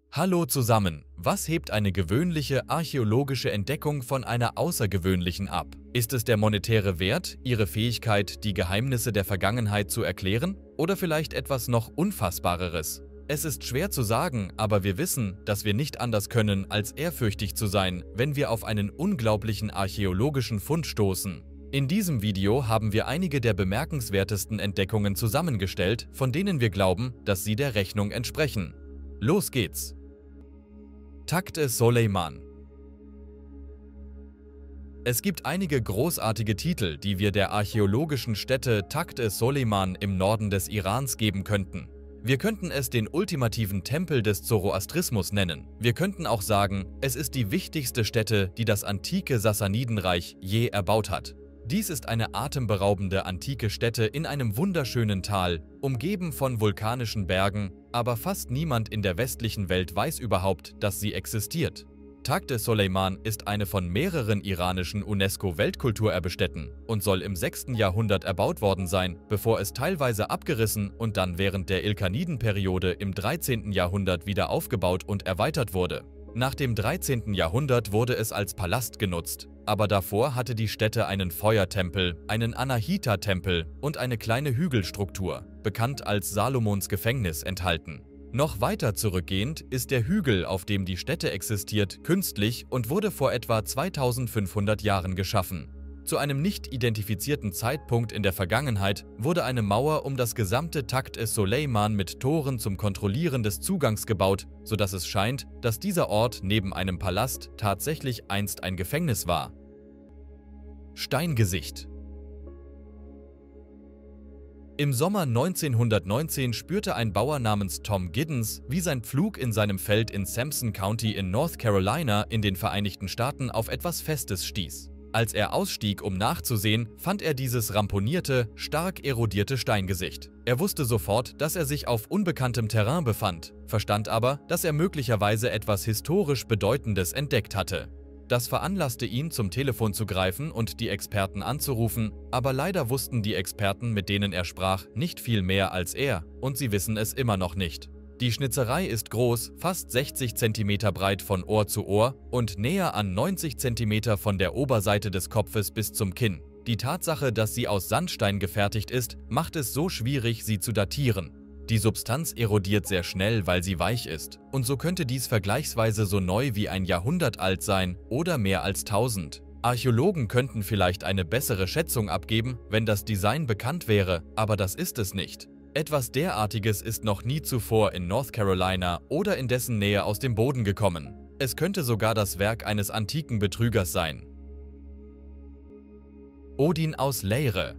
Hallo zusammen! Was hebt eine gewöhnliche archäologische Entdeckung von einer außergewöhnlichen ab? Ist es der monetäre Wert, ihre Fähigkeit, die Geheimnisse der Vergangenheit zu erklären? Oder vielleicht etwas noch Unfassbareres? Es ist schwer zu sagen, aber wir wissen, dass wir nicht anders können, als ehrfürchtig zu sein, wenn wir auf einen unglaublichen archäologischen Fund stoßen. In diesem Video haben wir einige der bemerkenswertesten Entdeckungen zusammengestellt, von denen wir glauben, dass sie der Rechnung entsprechen. Los geht's! Takht-e-Soleiman. Es gibt einige großartige Titel, die wir der archäologischen Stätte Takht-e-Soleiman im Norden des Irans geben könnten. Wir könnten es den ultimativen Tempel des Zoroastrismus nennen. Wir könnten auch sagen, es ist die wichtigste Stätte, die das antike Sassanidenreich je erbaut hat. Dies ist eine atemberaubende antike Stätte in einem wunderschönen Tal, umgeben von vulkanischen Bergen, aber fast niemand in der westlichen Welt weiß überhaupt, dass sie existiert. Takht-e-Soleiman ist eine von mehreren iranischen UNESCO-Weltkulturerbestätten und soll im 6. Jahrhundert erbaut worden sein, bevor es teilweise abgerissen und dann während der Ilkhaniden-Periode im 13. Jahrhundert wieder aufgebaut und erweitert wurde. Nach dem 13. Jahrhundert wurde es als Palast genutzt, aber davor hatte die Stätte einen Feuertempel, einen Anahita-Tempel und eine kleine Hügelstruktur, bekannt als Salomons Gefängnis, enthalten. Noch weiter zurückgehend ist der Hügel, auf dem die Stätte existiert, künstlich und wurde vor etwa 2500 Jahren geschaffen. Zu einem nicht identifizierten Zeitpunkt in der Vergangenheit wurde eine Mauer um das gesamte Takht-e-Soleiman mit Toren zum Kontrollieren des Zugangs gebaut, sodass es scheint, dass dieser Ort neben einem Palast tatsächlich einst ein Gefängnis war. Steingesicht. Im Sommer 1919 spürte ein Bauer namens Tom Giddens, wie sein Pflug in seinem Feld in Sampson County in North Carolina in den Vereinigten Staaten auf etwas Festes stieß. Als er ausstieg, um nachzusehen, fand er dieses ramponierte, stark erodierte Steingesicht. Er wusste sofort, dass er sich auf unbekanntem Terrain befand, verstand aber, dass er möglicherweise etwas historisch Bedeutendes entdeckt hatte. Das veranlasste ihn, zum Telefon zu greifen und die Experten anzurufen, aber leider wussten die Experten, mit denen er sprach, nicht viel mehr als er, und sie wissen es immer noch nicht. Die Schnitzerei ist groß, fast 60 cm breit von Ohr zu Ohr und näher an 90 cm von der Oberseite des Kopfes bis zum Kinn. Die Tatsache, dass sie aus Sandstein gefertigt ist, macht es so schwierig, sie zu datieren. Die Substanz erodiert sehr schnell, weil sie weich ist, und so könnte dies vergleichsweise so neu wie ein Jahrhundert alt sein oder mehr als 1000. Archäologen könnten vielleicht eine bessere Schätzung abgeben, wenn das Design bekannt wäre, aber das ist es nicht. Etwas derartiges ist noch nie zuvor in North Carolina oder in dessen Nähe aus dem Boden gekommen. Es könnte sogar das Werk eines antiken Betrügers sein. Odin aus Leyre.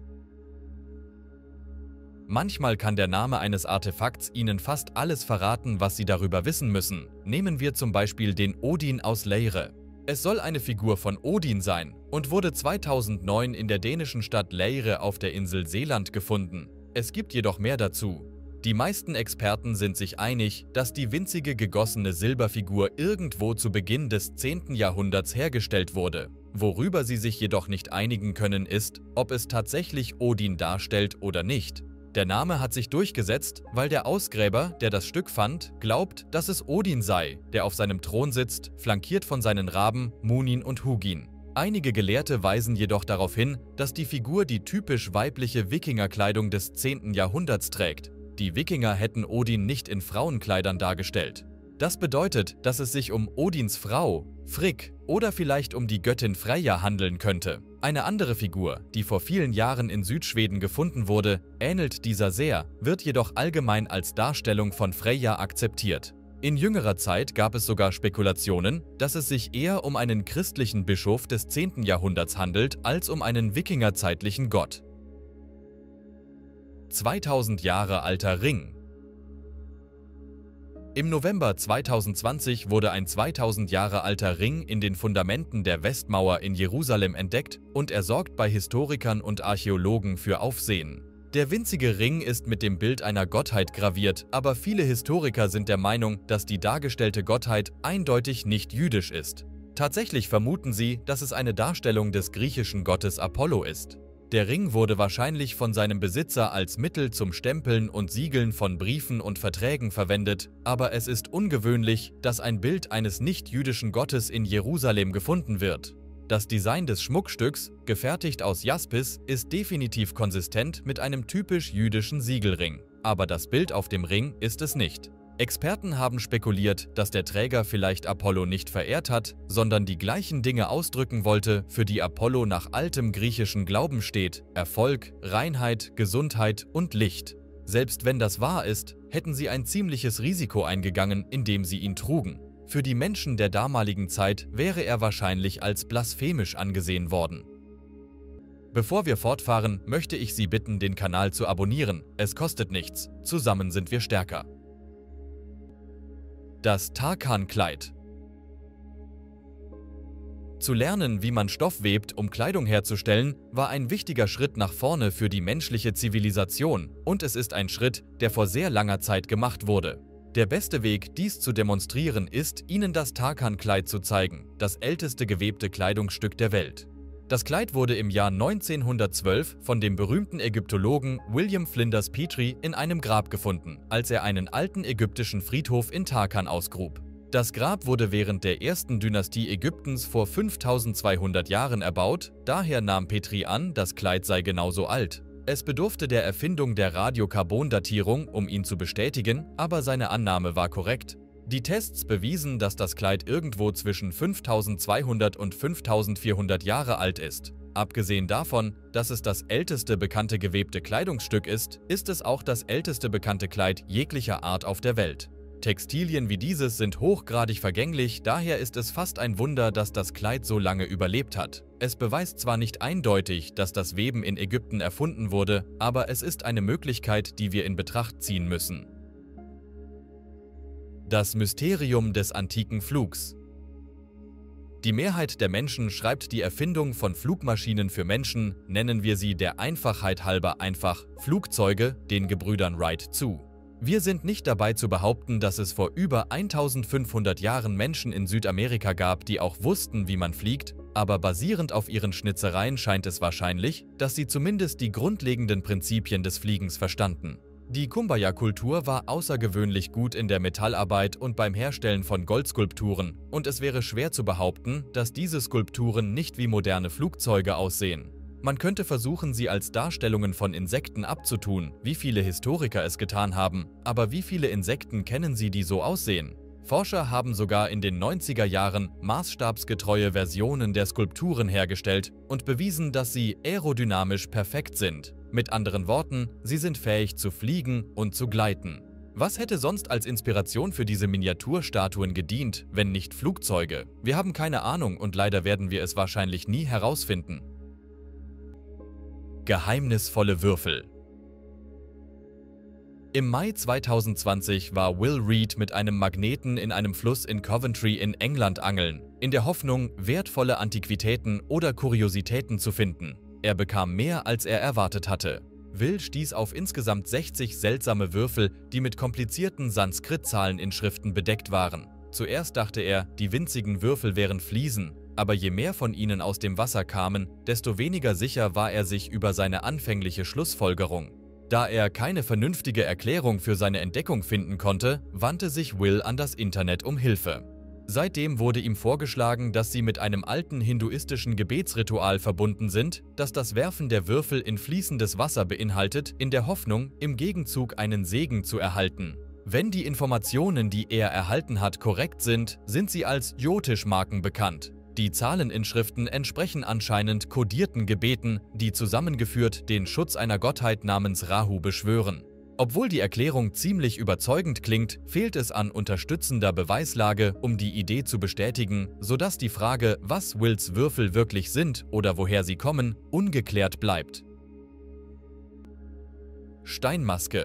Manchmal kann der Name eines Artefakts Ihnen fast alles verraten, was Sie darüber wissen müssen. Nehmen wir zum Beispiel den Odin aus Leyre. Es soll eine Figur von Odin sein und wurde 2009 in der dänischen Stadt Leyre auf der Insel Seeland gefunden. Es gibt jedoch mehr dazu. Die meisten Experten sind sich einig, dass die winzige gegossene Silberfigur irgendwo zu Beginn des 10. Jahrhunderts hergestellt wurde. Worüber sie sich jedoch nicht einigen können ist, ob es tatsächlich Odin darstellt oder nicht. Der Name hat sich durchgesetzt, weil der Ausgräber, der das Stück fand, glaubt, dass es Odin sei, der auf seinem Thron sitzt, flankiert von seinen Raben Munin und Hugin. Einige Gelehrte weisen jedoch darauf hin, dass die Figur die typisch weibliche Wikingerkleidung des 10. Jahrhunderts trägt. Die Wikinger hätten Odin nicht in Frauenkleidern dargestellt. Das bedeutet, dass es sich um Odins Frau, Frigg, oder vielleicht um die Göttin Freyja handeln könnte. Eine andere Figur, die vor vielen Jahren in Südschweden gefunden wurde, ähnelt dieser sehr, wird jedoch allgemein als Darstellung von Freyja akzeptiert. In jüngerer Zeit gab es sogar Spekulationen, dass es sich eher um einen christlichen Bischof des 10. Jahrhunderts handelt, als um einen wikingerzeitlichen Gott. 2000 Jahre alter Ring. Im November 2020 wurde ein 2000 Jahre alter Ring in den Fundamenten der Westmauer in Jerusalem entdeckt und er sorgt bei Historikern und Archäologen für Aufsehen. Der winzige Ring ist mit dem Bild einer Gottheit graviert, aber viele Historiker sind der Meinung, dass die dargestellte Gottheit eindeutig nicht jüdisch ist. Tatsächlich vermuten sie, dass es eine Darstellung des griechischen Gottes Apollo ist. Der Ring wurde wahrscheinlich von seinem Besitzer als Mittel zum Stempeln und Siegeln von Briefen und Verträgen verwendet, aber es ist ungewöhnlich, dass ein Bild eines nicht-jüdischen Gottes in Jerusalem gefunden wird. Das Design des Schmuckstücks, gefertigt aus Jaspis, ist definitiv konsistent mit einem typisch jüdischen Siegelring, aber das Bild auf dem Ring ist es nicht. Experten haben spekuliert, dass der Träger vielleicht Apollo nicht verehrt hat, sondern die gleichen Dinge ausdrücken wollte, für die Apollo nach altem griechischen Glauben steht: Erfolg, Reinheit, Gesundheit und Licht. Selbst wenn das wahr ist, hätten sie ein ziemliches Risiko eingegangen, indem sie ihn trugen. Für die Menschen der damaligen Zeit wäre er wahrscheinlich als blasphemisch angesehen worden. Bevor wir fortfahren, möchte ich Sie bitten, den Kanal zu abonnieren. Es kostet nichts. Zusammen sind wir stärker. Das Tarkan-Kleid. Zu lernen, wie man Stoff webt, um Kleidung herzustellen, war ein wichtiger Schritt nach vorne für die menschliche Zivilisation, und es ist ein Schritt, der vor sehr langer Zeit gemacht wurde. Der beste Weg, dies zu demonstrieren, ist, Ihnen das Tarkan-Kleid zu zeigen, das älteste gewebte Kleidungsstück der Welt. Das Kleid wurde im Jahr 1912 von dem berühmten Ägyptologen William Flinders Petrie in einem Grab gefunden, als er einen alten ägyptischen Friedhof in Tarkan ausgrub. Das Grab wurde während der ersten Dynastie Ägyptens vor 5200 Jahren erbaut, daher nahm Petrie an, das Kleid sei genauso alt. Es bedurfte der Erfindung der Radiokarbondatierung, um ihn zu bestätigen, aber seine Annahme war korrekt. Die Tests bewiesen, dass das Kleid irgendwo zwischen 5200 und 5400 Jahre alt ist. Abgesehen davon, dass es das älteste bekannte gewebte Kleidungsstück ist, ist es auch das älteste bekannte Kleid jeglicher Art auf der Welt. Textilien wie dieses sind hochgradig vergänglich, daher ist es fast ein Wunder, dass das Kleid so lange überlebt hat. Es beweist zwar nicht eindeutig, dass das Weben in Ägypten erfunden wurde, aber es ist eine Möglichkeit, die wir in Betracht ziehen müssen. Das Mysterium des antiken Flugs. Die Mehrheit der Menschen schreibt die Erfindung von Flugmaschinen für Menschen, nennen wir sie der Einfachheit halber einfach Flugzeuge, den Gebrüdern Wright zu. Wir sind nicht dabei zu behaupten, dass es vor über 1500 Jahren Menschen in Südamerika gab, die auch wussten, wie man fliegt, aber basierend auf ihren Schnitzereien scheint es wahrscheinlich, dass sie zumindest die grundlegenden Prinzipien des Fliegens verstanden. Die Kumbaya-Kultur war außergewöhnlich gut in der Metallarbeit und beim Herstellen von Goldskulpturen, und es wäre schwer zu behaupten, dass diese Skulpturen nicht wie moderne Flugzeuge aussehen. Man könnte versuchen, sie als Darstellungen von Insekten abzutun, wie viele Historiker es getan haben, aber wie viele Insekten kennen Sie, die so aussehen? Forscher haben sogar in den 90er Jahren maßstabsgetreue Versionen der Skulpturen hergestellt und bewiesen, dass sie aerodynamisch perfekt sind. Mit anderen Worten, sie sind fähig zu fliegen und zu gleiten. Was hätte sonst als Inspiration für diese Miniaturstatuen gedient, wenn nicht Flugzeuge? Wir haben keine Ahnung und leider werden wir es wahrscheinlich nie herausfinden. Geheimnisvolle Würfel. Im Mai 2020 war Will Reed mit einem Magneten in einem Fluss in Coventry in England angeln, in der Hoffnung, wertvolle Antiquitäten oder Kuriositäten zu finden. Er bekam mehr, als er erwartet hatte. Will stieß auf insgesamt 60 seltsame Würfel, die mit komplizierten Sanskrit-Zahleninschriften bedeckt waren. Zuerst dachte er, die winzigen Würfel wären Fliesen, aber je mehr von ihnen aus dem Wasser kamen, desto weniger sicher war er sich über seine anfängliche Schlussfolgerung. Da er keine vernünftige Erklärung für seine Entdeckung finden konnte, wandte sich Will an das Internet um Hilfe. Seitdem wurde ihm vorgeschlagen, dass sie mit einem alten hinduistischen Gebetsritual verbunden sind, das das Werfen der Würfel in fließendes Wasser beinhaltet, in der Hoffnung, im Gegenzug einen Segen zu erhalten. Wenn die Informationen, die er erhalten hat, korrekt sind, sind sie als Jyotish-Marken bekannt. Die Zahleninschriften entsprechen anscheinend kodierten Gebeten, die zusammengeführt den Schutz einer Gottheit namens Rahu beschwören. Obwohl die Erklärung ziemlich überzeugend klingt, fehlt es an unterstützender Beweislage, um die Idee zu bestätigen, sodass die Frage, was Wills Würfel wirklich sind oder woher sie kommen, ungeklärt bleibt. Steinmaske.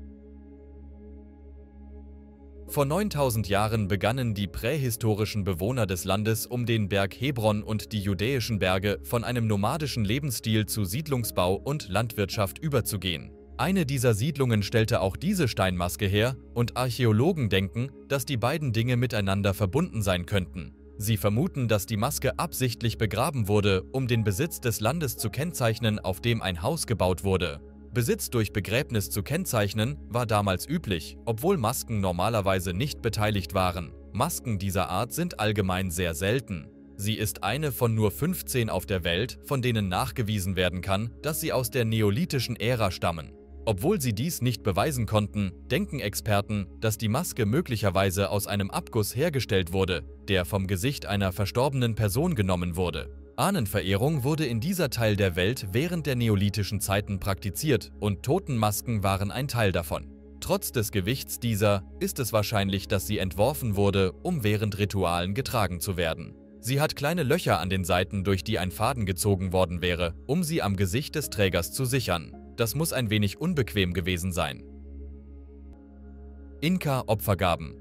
Vor 9000 Jahren begannen die prähistorischen Bewohner des Landes um den Berg Hebron und die judäischen Berge von einem nomadischen Lebensstil zu Siedlungsbau und Landwirtschaft überzugehen. Eine dieser Siedlungen stellte auch diese Steinmaske her und Archäologen denken, dass die beiden Dinge miteinander verbunden sein könnten. Sie vermuten, dass die Maske absichtlich begraben wurde, um den Besitz des Landes zu kennzeichnen, auf dem ein Haus gebaut wurde. Besitz durch Begräbnis zu kennzeichnen war damals üblich, obwohl Masken normalerweise nicht beteiligt waren. Masken dieser Art sind allgemein sehr selten. Sie ist eine von nur 15 auf der Welt, von denen nachgewiesen werden kann, dass sie aus der neolithischen Ära stammen. Obwohl sie dies nicht beweisen konnten, denken Experten, dass die Maske möglicherweise aus einem Abguss hergestellt wurde, der vom Gesicht einer verstorbenen Person genommen wurde. Ahnenverehrung wurde in dieser Teil der Welt während der neolithischen Zeiten praktiziert und Totenmasken waren ein Teil davon. Trotz des Gewichts dieser ist es wahrscheinlich, dass sie entworfen wurde, um während Ritualen getragen zu werden. Sie hat kleine Löcher an den Seiten, durch die ein Faden gezogen worden wäre, um sie am Gesicht des Trägers zu sichern. Das muss ein wenig unbequem gewesen sein. Inka-Opfergaben.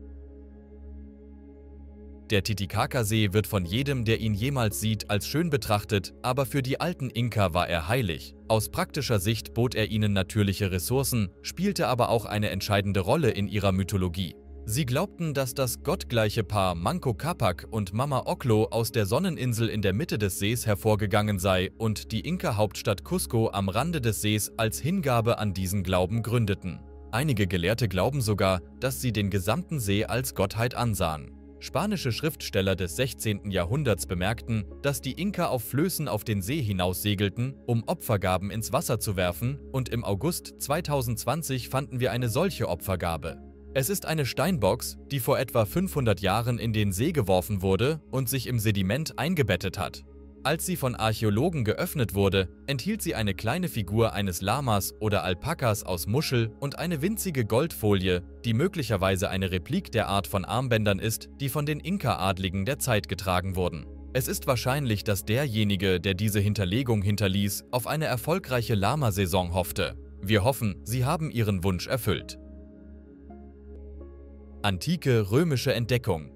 Der Titicacasee wird von jedem, der ihn jemals sieht, als schön betrachtet, aber für die alten Inka war er heilig. Aus praktischer Sicht bot er ihnen natürliche Ressourcen, spielte aber auch eine entscheidende Rolle in ihrer Mythologie. Sie glaubten, dass das gottgleiche Paar Manco Capac und Mama Ocllo aus der Sonneninsel in der Mitte des Sees hervorgegangen sei und die Inka-Hauptstadt Cusco am Rande des Sees als Hingabe an diesen Glauben gründeten. Einige Gelehrte glauben sogar, dass sie den gesamten See als Gottheit ansahen. Spanische Schriftsteller des 16. Jahrhunderts bemerkten, dass die Inka auf Flößen auf den See hinaus segelten, um Opfergaben ins Wasser zu werfen, und im August 2020 fanden wir eine solche Opfergabe. Es ist eine Steinbox, die vor etwa 500 Jahren in den See geworfen wurde und sich im Sediment eingebettet hat. Als sie von Archäologen geöffnet wurde, enthielt sie eine kleine Figur eines Lamas oder Alpakas aus Muschel und eine winzige Goldfolie, die möglicherweise eine Replik der Art von Armbändern ist, die von den Inka-Adligen der Zeit getragen wurden. Es ist wahrscheinlich, dass derjenige, der diese Hinterlegung hinterließ, auf eine erfolgreiche Lama-Saison hoffte. Wir hoffen, sie haben ihren Wunsch erfüllt. Antike römische Entdeckung.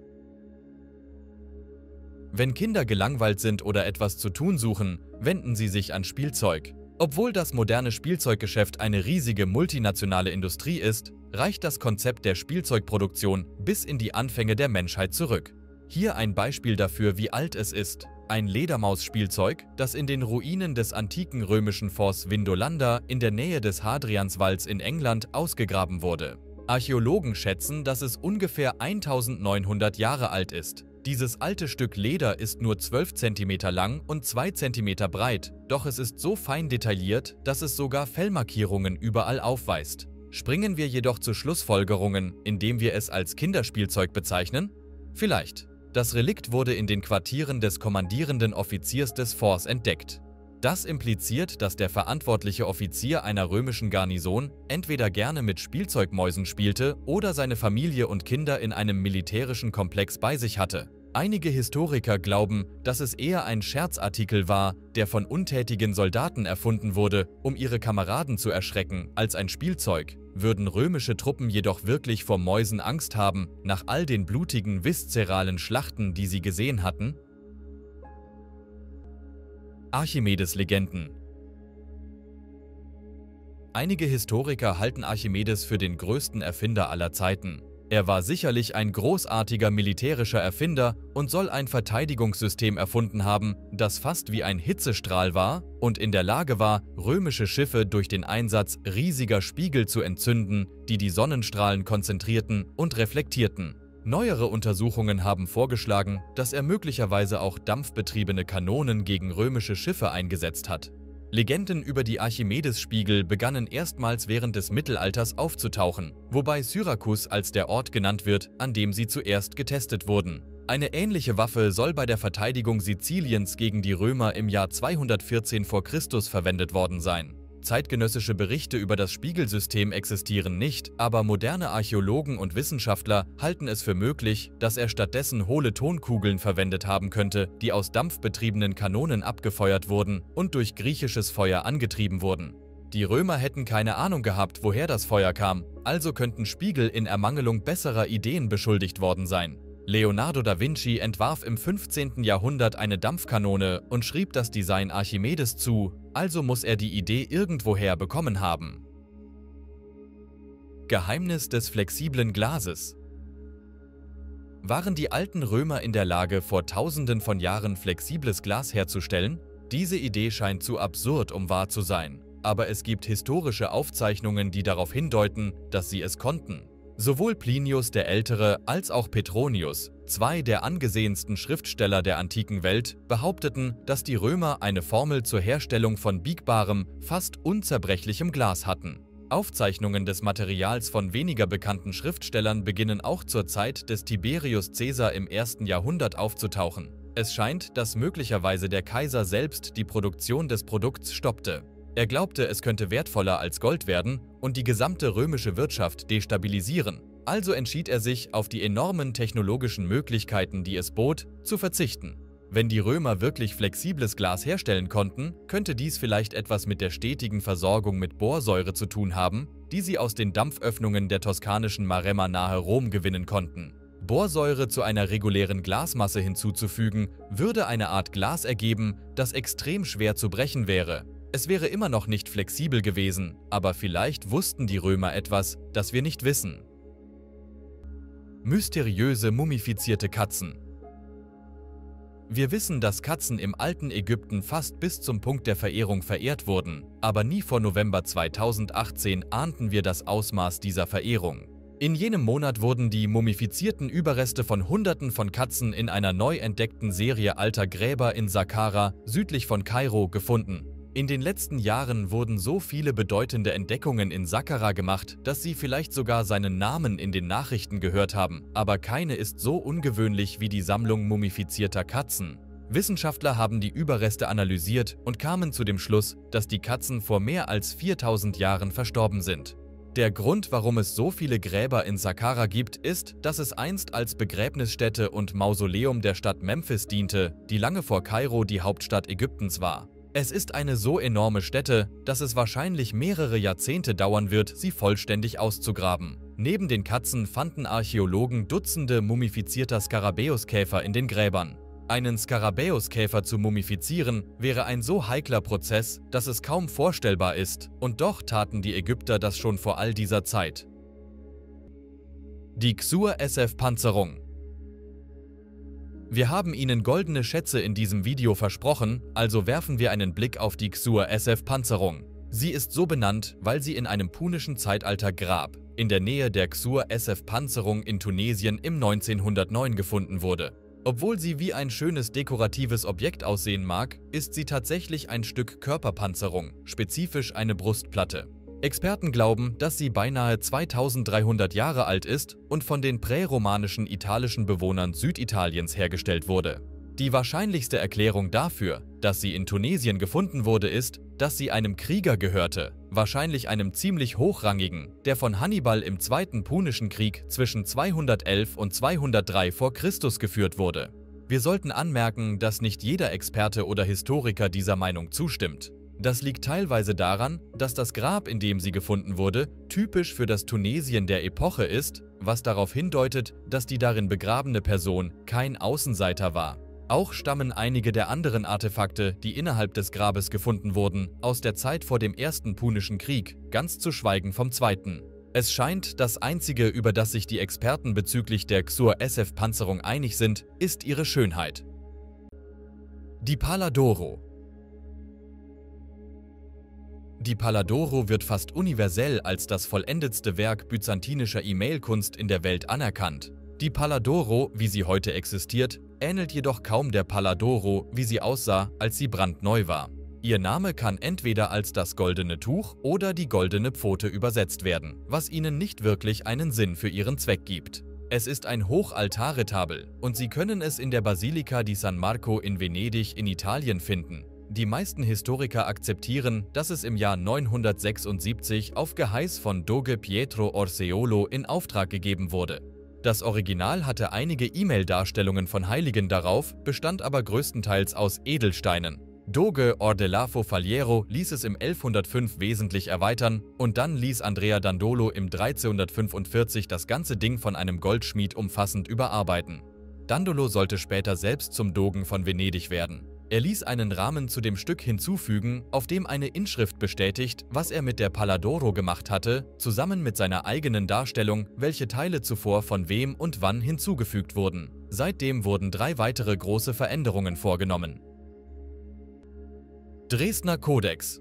Wenn Kinder gelangweilt sind oder etwas zu tun suchen, wenden sie sich an Spielzeug. Obwohl das moderne Spielzeuggeschäft eine riesige multinationale Industrie ist, reicht das Konzept der Spielzeugproduktion bis in die Anfänge der Menschheit zurück. Hier ein Beispiel dafür, wie alt es ist. Ein Ledermaus-Spielzeug, das in den Ruinen des antiken römischen Forts Vindolanda in der Nähe des Hadrianswalls in England ausgegraben wurde. Archäologen schätzen, dass es ungefähr 1900 Jahre alt ist. Dieses alte Stück Leder ist nur 12 cm lang und 2 cm breit, doch es ist so fein detailliert, dass es sogar Fellmarkierungen überall aufweist. Springen wir jedoch zu Schlussfolgerungen, indem wir es als Kinderspielzeug bezeichnen? Vielleicht. Das Relikt wurde in den Quartieren des kommandierenden Offiziers des Forts entdeckt. Das impliziert, dass der verantwortliche Offizier einer römischen Garnison entweder gerne mit Spielzeugmäusen spielte oder seine Familie und Kinder in einem militärischen Komplex bei sich hatte. Einige Historiker glauben, dass es eher ein Scherzartikel war, der von untätigen Soldaten erfunden wurde, um ihre Kameraden zu erschrecken, als ein Spielzeug. Würden römische Truppen jedoch wirklich vor Mäusen Angst haben, nach all den blutigen, viszeralen Schlachten, die sie gesehen hatten? Archimedes-Legenden. Einige Historiker halten Archimedes für den größten Erfinder aller Zeiten. Er war sicherlich ein großartiger militärischer Erfinder und soll ein Verteidigungssystem erfunden haben, das fast wie ein Hitzestrahl war und in der Lage war, römische Schiffe durch den Einsatz riesiger Spiegel zu entzünden, die die Sonnenstrahlen konzentrierten und reflektierten. Neuere Untersuchungen haben vorgeschlagen, dass er möglicherweise auch dampfbetriebene Kanonen gegen römische Schiffe eingesetzt hat. Legenden über die Archimedes-Spiegel begannen erstmals während des Mittelalters aufzutauchen, wobei Syrakus als der Ort genannt wird, an dem sie zuerst getestet wurden. Eine ähnliche Waffe soll bei der Verteidigung Siziliens gegen die Römer im Jahr 214 v. Chr. Verwendet worden sein. Zeitgenössische Berichte über das Spiegelsystem existieren nicht, aber moderne Archäologen und Wissenschaftler halten es für möglich, dass er stattdessen hohle Tonkugeln verwendet haben könnte, die aus dampfbetriebenen Kanonen abgefeuert wurden und durch griechisches Feuer angetrieben wurden. Die Römer hätten keine Ahnung gehabt, woher das Feuer kam, also könnten Spiegel in Ermangelung besserer Ideen beschuldigt worden sein. Leonardo da Vinci entwarf im 15. Jahrhundert eine Dampfkanone und schrieb das Design Archimedes zu, also muss er die Idee irgendwoher bekommen haben. Geheimnis des flexiblen Glases. Waren die alten Römer in der Lage, vor Tausenden von Jahren flexibles Glas herzustellen? Diese Idee scheint zu absurd, um wahr zu sein. Aber es gibt historische Aufzeichnungen, die darauf hindeuten, dass sie es konnten. Sowohl Plinius der Ältere als auch Petronius, zwei der angesehensten Schriftsteller der antiken Welt, behaupteten, dass die Römer eine Formel zur Herstellung von biegbarem, fast unzerbrechlichem Glas hatten. Aufzeichnungen des Materials von weniger bekannten Schriftstellern beginnen auch zur Zeit des Tiberius Caesar im 1. Jahrhundert aufzutauchen. Es scheint, dass möglicherweise der Kaiser selbst die Produktion des Produkts stoppte. Er glaubte, es könnte wertvoller als Gold werden und die gesamte römische Wirtschaft destabilisieren. Also entschied er sich, auf die enormen technologischen Möglichkeiten, die es bot, zu verzichten. Wenn die Römer wirklich flexibles Glas herstellen konnten, könnte dies vielleicht etwas mit der stetigen Versorgung mit Borsäure zu tun haben, die sie aus den Dampföffnungen der toskanischen Maremma nahe Rom gewinnen konnten. Borsäure zu einer regulären Glasmasse hinzuzufügen, würde eine Art Glas ergeben, das extrem schwer zu brechen wäre. Es wäre immer noch nicht flexibel gewesen, aber vielleicht wussten die Römer etwas, das wir nicht wissen. Mysteriöse mumifizierte Katzen. Wir wissen, dass Katzen im alten Ägypten fast bis zum Punkt der Verehrung verehrt wurden, aber nie vor November 2018 ahnten wir das Ausmaß dieser Verehrung. In jenem Monat wurden die mumifizierten Überreste von Hunderten von Katzen in einer neu entdeckten Serie alter Gräber in Saqqara, südlich von Kairo, gefunden. In den letzten Jahren wurden so viele bedeutende Entdeckungen in Saqqara gemacht, dass Sie vielleicht sogar seinen Namen in den Nachrichten gehört haben, aber keine ist so ungewöhnlich wie die Sammlung mumifizierter Katzen. Wissenschaftler haben die Überreste analysiert und kamen zu dem Schluss, dass die Katzen vor mehr als 4000 Jahren verstorben sind. Der Grund, warum es so viele Gräber in Saqqara gibt, ist, dass es einst als Begräbnisstätte und Mausoleum der Stadt Memphis diente, die lange vor Kairo die Hauptstadt Ägyptens war. Es ist eine so enorme Stätte, dass es wahrscheinlich mehrere Jahrzehnte dauern wird, sie vollständig auszugraben. Neben den Katzen fanden Archäologen Dutzende mumifizierter Skarabäuskäfer in den Gräbern. Einen Skarabäuskäfer zu mumifizieren wäre ein so heikler Prozess, dass es kaum vorstellbar ist, und doch taten die Ägypter das schon vor all dieser Zeit. Die Ksur-SF-Panzerung. Wir haben Ihnen goldene Schätze in diesem Video versprochen, also werfen wir einen Blick auf die Ksur-SF-Panzerung. Sie ist so benannt, weil sie in einem punischen Zeitalter Grab in der Nähe der Ksur-SF-Panzerung in Tunesien im 1909 gefunden wurde. Obwohl sie wie ein schönes dekoratives Objekt aussehen mag, ist sie tatsächlich ein Stück Körperpanzerung, spezifisch eine Brustplatte. Experten glauben, dass sie beinahe 2300 Jahre alt ist und von den präromanischen italischen Bewohnern Süditaliens hergestellt wurde. Die wahrscheinlichste Erklärung dafür, dass sie in Tunesien gefunden wurde, ist, dass sie einem Krieger gehörte, wahrscheinlich einem ziemlich hochrangigen, der von Hannibal im Zweiten Punischen Krieg zwischen 211 und 203 vor Christus geführt wurde. Wir sollten anmerken, dass nicht jeder Experte oder Historiker dieser Meinung zustimmt. Das liegt teilweise daran, dass das Grab, in dem sie gefunden wurde, typisch für das Tunesien der Epoche ist, was darauf hindeutet, dass die darin begrabene Person kein Außenseiter war. Auch stammen einige der anderen Artefakte, die innerhalb des Grabes gefunden wurden, aus der Zeit vor dem Ersten Punischen Krieg, ganz zu schweigen vom Zweiten. Es scheint, das Einzige, über das sich die Experten bezüglich der Ksur-SF-Panzerung einig sind, ist ihre Schönheit. Die Palladoro. Die Palladoro wird fast universell als das vollendetste Werk byzantinischer E-Mail-Kunst in der Welt anerkannt. Die Palladoro, wie sie heute existiert, ähnelt jedoch kaum der Palladoro, wie sie aussah, als sie brandneu war. Ihr Name kann entweder als das goldene Tuch oder die goldene Pfote übersetzt werden, was ihnen nicht wirklich einen Sinn für ihren Zweck gibt. Es ist ein Hochaltarretabel und Sie können es in der Basilica di San Marco in Venedig in Italien finden. Die meisten Historiker akzeptieren, dass es im Jahr 976 auf Geheiß von Doge Pietro Orseolo in Auftrag gegeben wurde. Das Original hatte einige E-Mail-Darstellungen von Heiligen darauf, bestand aber größtenteils aus Edelsteinen. Doge Ordelafo Faliero ließ es im 1105 wesentlich erweitern und dann ließ Andrea Dandolo im 1345 das ganze Ding von einem Goldschmied umfassend überarbeiten. Dandolo sollte später selbst zum Dogen von Venedig werden. Er ließ einen Rahmen zu dem Stück hinzufügen, auf dem eine Inschrift bestätigt, was er mit der Palladoro gemacht hatte, zusammen mit seiner eigenen Darstellung, welche Teile zuvor von wem und wann hinzugefügt wurden. Seitdem wurden 3 weitere große Veränderungen vorgenommen. Dresdner Kodex.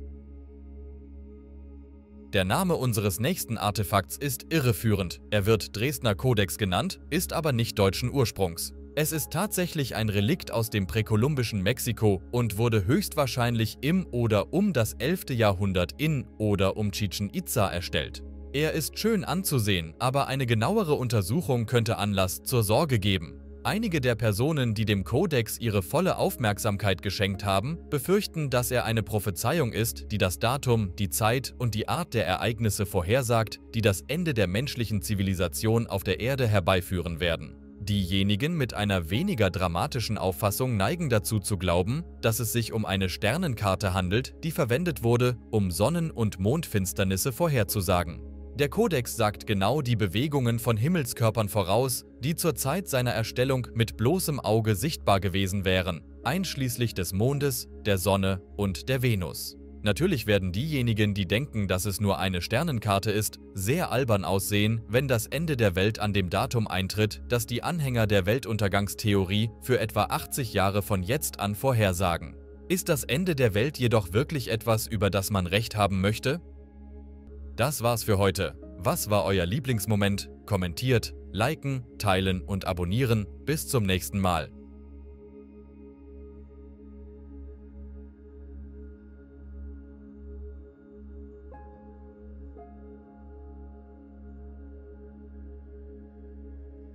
Der Name unseres nächsten Artefakts ist irreführend. Er wird Dresdner Kodex genannt, ist aber nicht deutschen Ursprungs. Es ist tatsächlich ein Relikt aus dem präkolumbischen Mexiko und wurde höchstwahrscheinlich im oder um das 11. Jahrhundert in oder um Chichen Itza erstellt. Er ist schön anzusehen, aber eine genauere Untersuchung könnte Anlass zur Sorge geben. Einige der Personen, die dem Kodex ihre volle Aufmerksamkeit geschenkt haben, befürchten, dass er eine Prophezeiung ist, die das Datum, die Zeit und die Art der Ereignisse vorhersagt, die das Ende der menschlichen Zivilisation auf der Erde herbeiführen werden. Diejenigen mit einer weniger dramatischen Auffassung neigen dazu zu glauben, dass es sich um eine Sternenkarte handelt, die verwendet wurde, um Sonnen- und Mondfinsternisse vorherzusagen. Der Kodex sagt genau die Bewegungen von Himmelskörpern voraus, die zur Zeit seiner Erstellung mit bloßem Auge sichtbar gewesen wären, einschließlich des Mondes, der Sonne und der Venus. Natürlich werden diejenigen, die denken, dass es nur eine Sternenkarte ist, sehr albern aussehen, wenn das Ende der Welt an dem Datum eintritt, das die Anhänger der Weltuntergangstheorie für etwa 80 Jahre von jetzt an vorhersagen. Ist das Ende der Welt jedoch wirklich etwas, über das man Recht haben möchte? Das war's für heute. Was war euer Lieblingsmoment? Kommentiert, liken, teilen und abonnieren. Bis zum nächsten Mal.